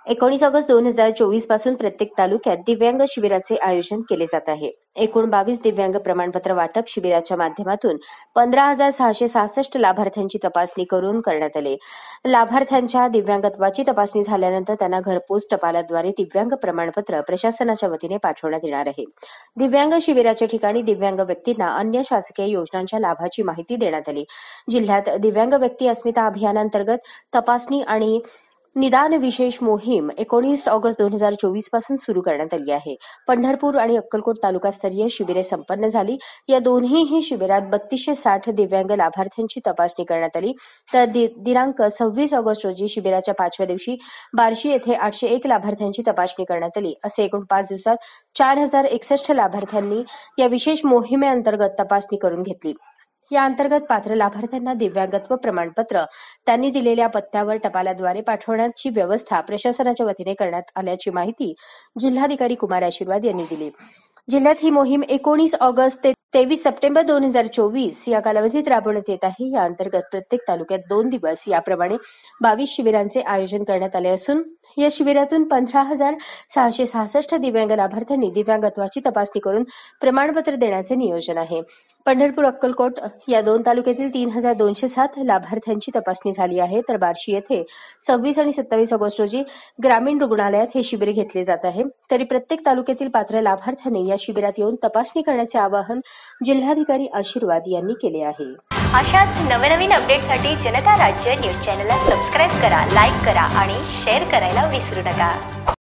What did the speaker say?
19 August 2024 पासून प्रत्येक तालुक्यात दिव्यांग शिबिराचे आयोजन केले जात आहे। एकूण 22 दिव्यांग प्रमाणपत्र वाटप शिबिराच्या माध्यमातून 15,666 लाभार्थ्यांची तपासणी करून करण्यात आले। लाभार्थ्यांच्या दिव्यांगत्वाची तपासणी झाल्यानंतर त्यांना घरपोच टपालाद्वारे दिव्यांग प्रमाणपत्र प्रशासनाच्या वतीने पाठवण्यात येणार आहे। दिव्यांग शिबिराच्या ठिकाणी दिव्यांग व्यक्तींना अन्य शासकीय योजनांच्या लाभाची माहिती देण्यात आली। जिल्ह्यात दिव्यांग व्यक्ती अस्मिता अभियानांतर्गत तपासणी आणि निदान विशेष मोहीम 19 ऑगस्ट 2024 पासून सुरू करण्यात आली आहे। पंढरपूर आणि अक्कलकोट तालुकास्तरीय शिबिरे संपन्न झाली। या दोन्ही शिबिरात 3260 दिव्यांग लाभार्थ्यांची तपासणी करण्यात आली। तर दिनांक 26 ऑगस्ट रोजी शिबिराच्या 5व्या दिवशी बार्शी येथे 801 लाभार्थ्यांची तपासणी करण्यात आली। असे एकूण 5 दिवसात 4061 लाभार्थ्यांनी या विशेष मोहिमेअंतर्गत तपासणी करून घेतली। या अंतर्गत पात्र लाभार्थ्यांना दिव्यांगत्व प्रमाणपत्र त्यांनी दिलेल्या पत्त्यावर टपालाद्वारे पाठवण्याची व्यवस्था प्रशासनाच्या वतीने करण्यात आल्याची माहिती जिल्हाधिकारी कुमार आशीर्वाद यांनी दिली। जिल्ह्यात ही मोहीम 19 ऑगस्ट ते 23 सप्टेंबर 2024 या कालावधीत राबवण्यात येत आहे। या अंतर्गत प्रत्येक तालुक्यात 2 दिवस याप्रमाणे 22 शिबिरांचे आयोजन करण्यात आले असून या शिबिरातून 15,666 दिव्यांग लाभार्थ्यांनी दिव्यांगत्वाची तपासणी करून प्रमाणपत्र देण्याचे नियोजन आहे। पंढरपूर अक्कलकोट या 2 तालुक्यातील 3,207 लाभार्थ्यांची तपासणी झाली आहे। तर बार्शी येथे 26 आणि 27 ऑगस्ट रोजी ग्रामीण रुग्णालयात हे शिबिर घेतले जात आहे। तरी प्रत्येक तालुक्यातील पात्र लाभार्थ्यांनी या शिबिरात येऊन तपासणी करण्याचे आवाहन जिल्हाधिकारी आशीर्वाद यांनी केले आहे। अशाच नवनवीन अपडेटसाठी जनता राज्य न्यूज चॅनलला सबस्क्राईब करा, लाईक करा आणि शेअर करायला विसरू नका।